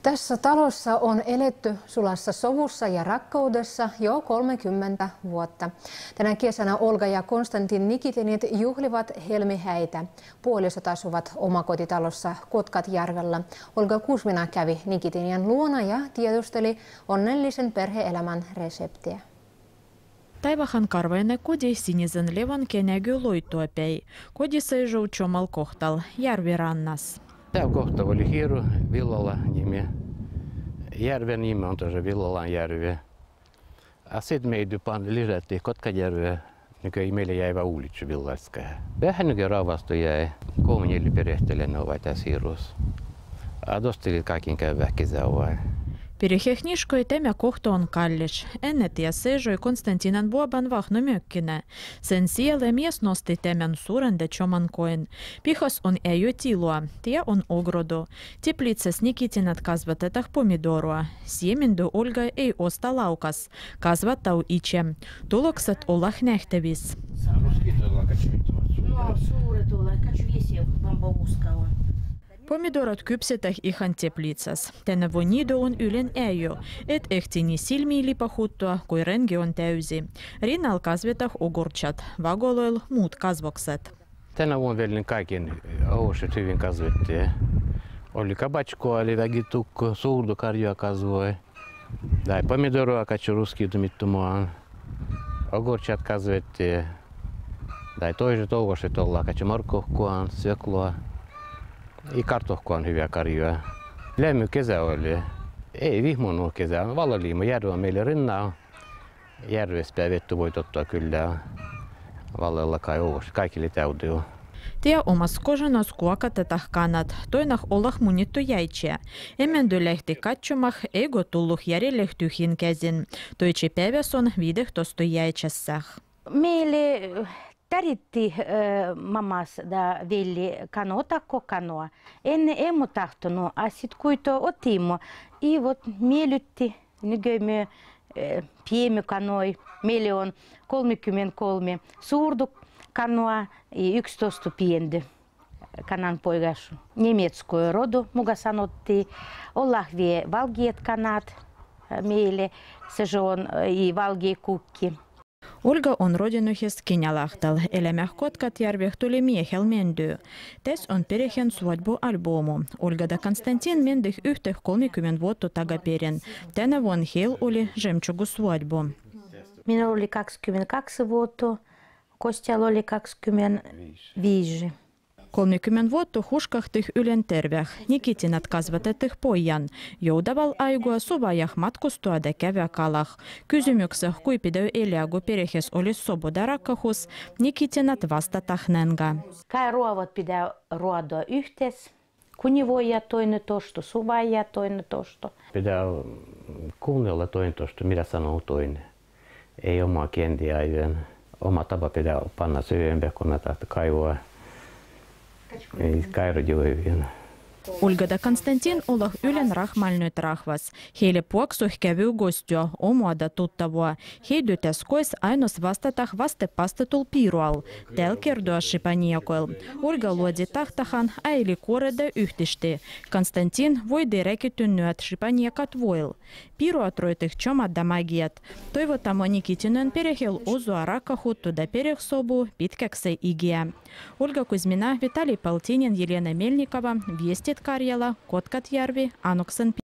Tässä talossa on eletty sulassa sovussa ja rakkaudessa jo 30 vuotta. Tänä kesänä Olga ja Konstantin Nikitinit juhlivat helmihäitä. Puolisot asuvat omakotitalossa Kotkatjärvellä. Olga Kuzmina kävi Nikitinien luona ja tiedusteli onnellisen perhe-elämän reseptiä. Taivahan karvainen kodi sinisen levan kenägy loittuopei. Kodissa ei joutsomal kohtal järvirannas. Tämä kohta oli Hieru Villala nimi. Järven nimi on tosiaan Villalan järvi. Sitten meidän lisättiin Kotkajärveä, nykyään meille jäivä uulitsu Villaska. Vähän nykyään rauhastu jäi 3-4 perhehtelen ovat tässä Hierussa. Adosteli kaikin käy vähkisauaa. Perhehniškoj tema kohta on kallis. Ennen seisoi Konstantinan Boban vahnumökkinä. Sen siellä mies nosti tämän suuren dechomankoin. Pihas on ei tilua, tie on ogrodu. Teplitsas Nikitinat kasvatetaan pomidorua. Siemendu Olga ei osta laukas. Kasvatau itse. Tulokset olla nähtävissä. No, suuret olla. Katso viesiä, vaan pouskalla. Pomidorot kypsetään ihan teplitsas. Tänä vuonna on ylen äijö, et ehti niin silmiin lipahuttua, kuin renki on täysi. Rinnalla kasvetaan ogurtsat, vagoloil muut kasvokset. Tänä vuonna vielä kaiken ohuset hyvin kasvettiin. Oli kabatskoa, oli vägitukko, suurdukarjua kasvoi. Tai pomidorua katso ruskiutumittumaan. Ogurtsat kasvettiin. Tai toiset ohuset ollaan, katso morkkohkuaan, söklua. Ei kartohkoon hyviä karjoja. Lämmin kesä oli. Ei vihmonut kesä. Valoliima järvi on meille rinnalla. Järvestä vettä voi ottaa kyllä. Vallella kai oos. Kaikille täytyy. Tie omas kožanos kuokatetaan kanat. Toinah ollah munittu jäitsiä. Emmendy lähti katsomah, eigo tullut järjelle tyhjin käsin. Toitsi päiväs on 15 jäitsessä. Meille taritti mammas da velli kanotakko kanoa. Ennen emme tahtonut, a sit kuito otimme. Ivot miellytti, nykyään pieni kanoi. Meillä on 33 suurta kanoa ja 11 pientä kanan poikas. Niemietskoja rodu, muka sanottiin. Ollaan vielä valgeat kanat meille, se on ja valgea kukki. Olga on rodinuhis Kinjalahtal. Elämäh Kotkatjärveh tuli miehel mendy. Tässä on perheen svadbu-albumu. Olga da Konstantin mendih yhteh 30 vuotta takaperin. Tänä vuonna heillä oli žemčugusvadbu. Minulla oli 22 vuotta, Kostjalla oli 25. 30 vuotta huskahtih ylen terveh. Nikitinat kasvatetih pojan. Joudaval aigua suvajah matkustuada kävä kalah. Kysymykseh, kui pidäy elägu perhees oli sobuda rakkahus, Nikitinat vastatah nenga. Kai ruovat pitää ruoda yhteis. Kunivoja toinen tosto, suvaja toinen tosto. Pitää kuunnella toinen tosta, mitä sanoo toinen. Ei omaa kentiä aivan. Oma tapa pitää panna syömään, kun tahto kaivoa. Ei kairudjuivien. Olga da Konstantin ollah ylen rahmalnyt rahvas. Heille puoksuh kävy gostio, omuada tuttavua. Heidytäs kois ainos vastatah vastepastetul piirual. Täl kerdoa shipaniakoil. Olga luodi tahtahan aili kuoreda yhtishti. Konstantin voidi räkitynnyät shipaniakat voil. Piiruat roitih choma damagiat. Toivotamo Nikitinön perehel ozua rakahuttu da pereh sobu pitkäksei igiä. Olga Kuzmina, Vitali Paltinin, Jelena Melnikova, Viestit Karjala, Kotkatjärvi, Anoksen.